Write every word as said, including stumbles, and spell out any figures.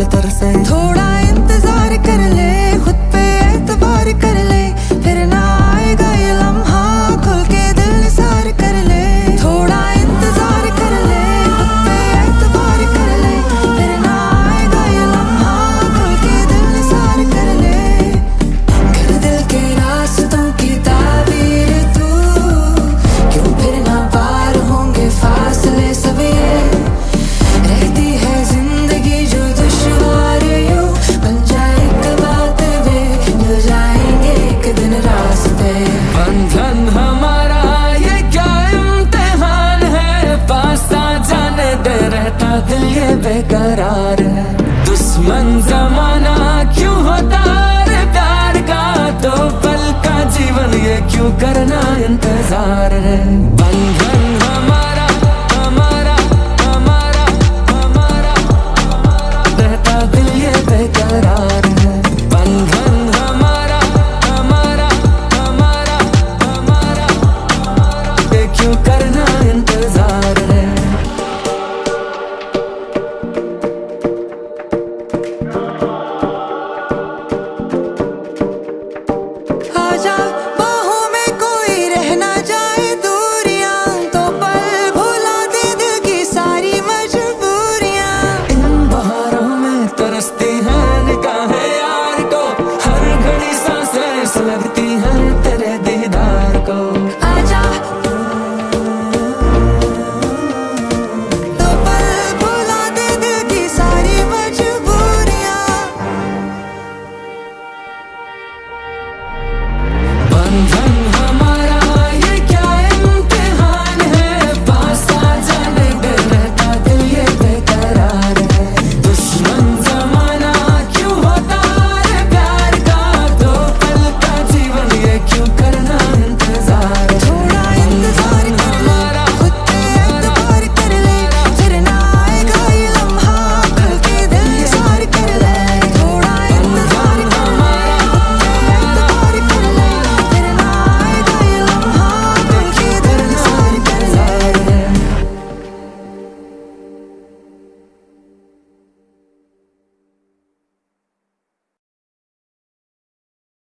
बादल तरसे। थोड़ा इंतजार कर ले, खुद पे एतबार कर ले, फिर ना आएगा ये लम्हा, खुल के दिल निसार कर ले। थोड़ा इंतजार कर ले, खुद पे एतबार कर ले, फिर ना आएगा ये लम्हा, खुल के दिल निसार कर ले। कर दिल के रास्तों की ताबीर तू, क्यों फिर ना पार होंगे फासले सब ये। रहती है जिंदगी जो दुश्वार यूं, बन जाए एक बात वे, मिल जाएंगे एक दिन रास्ते। बंधन हमारा ये क्या इम्तिहान है, पास आ जाने दे, रहता दिल ये बेकरार है। दुश्मन जमाना क्यों होता रे प्यार का, दो पल का जीवन ये क्यों करना इंतजार है।